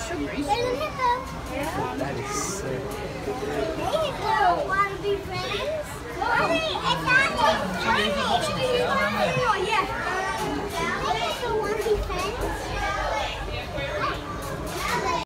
There's a hippo. That is sick. Hey, hippo, want to be friends? Mommy, it's not